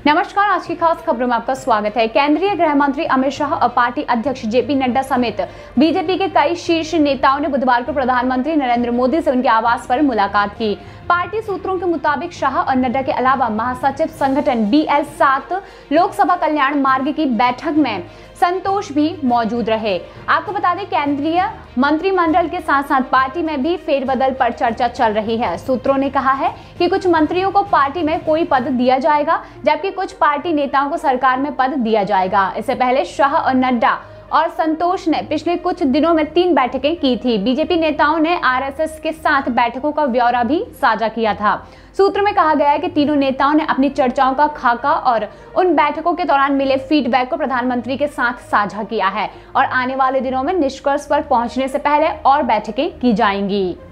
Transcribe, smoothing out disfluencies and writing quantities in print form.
नमस्कार, आज की खास खबरों में आपका स्वागत है। केंद्रीय गृह मंत्री अमित शाह और पार्टी अध्यक्ष जेपी नड्डा समेत बीजेपी के कई शीर्ष नेताओं ने बुधवार को प्रधानमंत्री नरेंद्र मोदी से उनके आवास पर मुलाकात की। पार्टी सूत्रों के मुताबिक शाह और नड्डा के अलावा महासचिव संगठन BL7 लोकसभा कल्याण मार्ग की बैठक में संतोष भी मौजूद रहे। आपको बता दें, केंद्रीय मंत्रिमंडल के साथ साथ पार्टी में भी फेरबदल पर चर्चा चल रही है। सूत्रों ने कहा है कि कुछ मंत्रियों को पार्टी में कोई पद दिया जाएगा, जबकि कुछ पार्टी नेताओं को सरकार में पद दिया जाएगा। इससे पहले शाह और नड्डा और संतोष ने पिछले कुछ दिनों में 3 बैठकें की थी। बीजेपी नेताओं ने RSS के साथ बैठकों का ब्यौरा भी साझा किया था। सूत्र में कहा गया है कि तीनों नेताओं ने अपनी चर्चाओं का खाका और उन बैठकों के दौरान मिले फीडबैक को प्रधानमंत्री के साथ साझा किया है और आने वाले दिनों में निष्कर्ष पर पहुंचने से पहले और बैठकें की जाएंगी।